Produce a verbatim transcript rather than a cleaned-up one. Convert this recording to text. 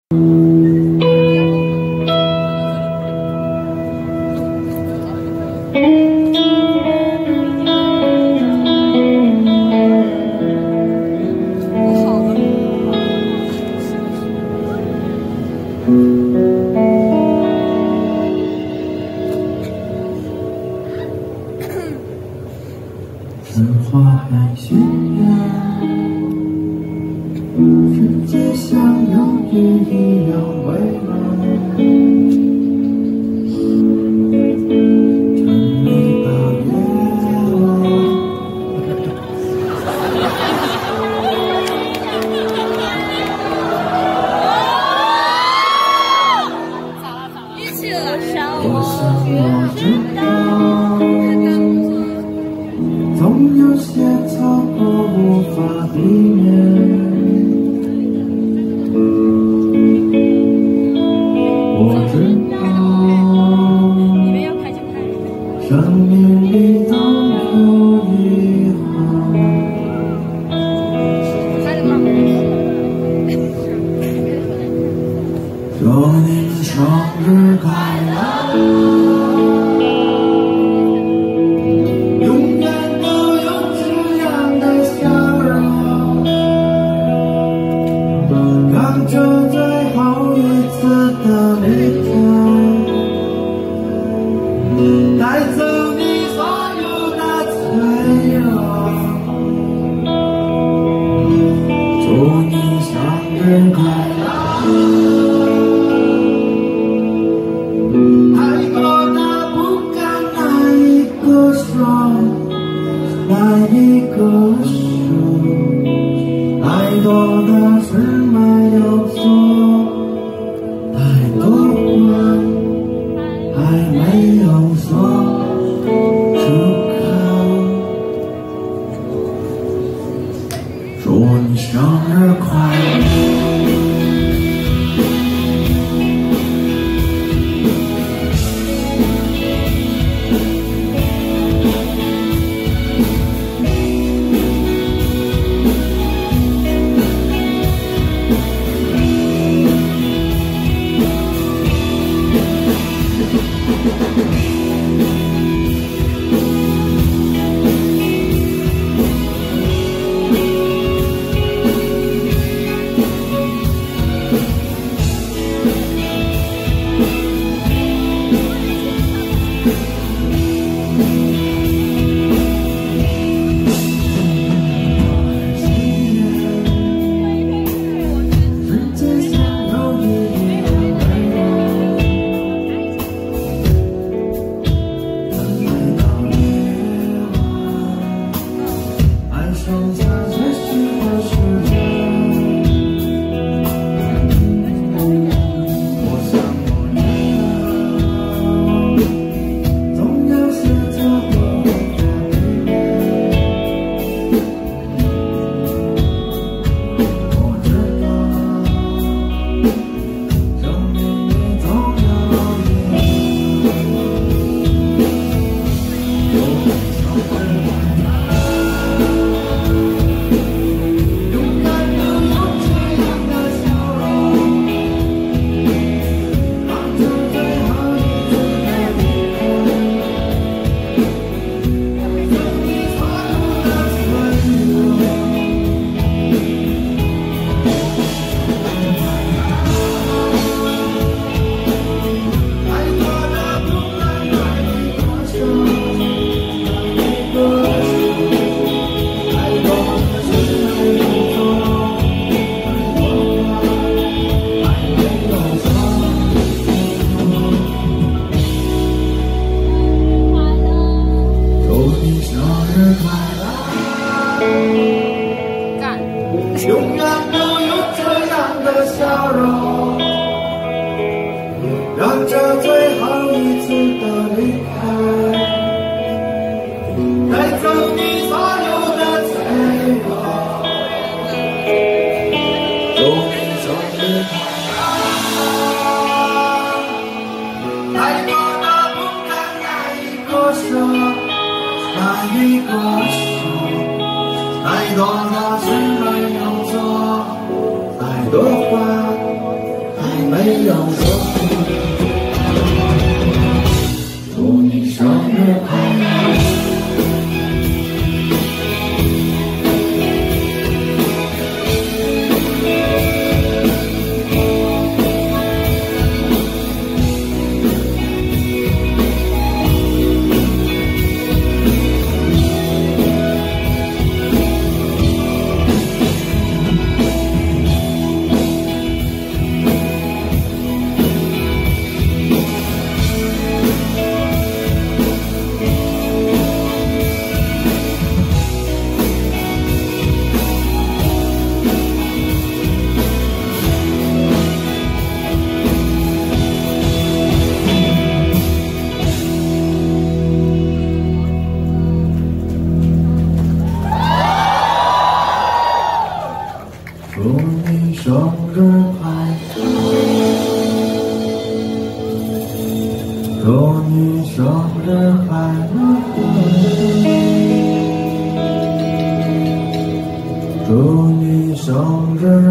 此花还鲜艳，世界像忧郁一样蔚蓝。沉迷到夜晚，我想我知道，总有些错过无法避免。我知道，生命里都有遗憾。祝你生日快乐！ 这最后一次的离开，带走你所有的脆弱。祝你生日快乐！太多的不敢，哪一个说？哪一个说？太多的事没有做，太多话还没有说出口。祝你生日快乐！ 永远都有这样的笑容，让这最后一次的离开，带走你所有的脆弱。祝你生日快乐！太多的不敢，哪一个说？哪一个说？太多的事没有做，太多话。 没有说。祝你生日快乐！祝你生日快乐！祝你生日快乐！祝你生日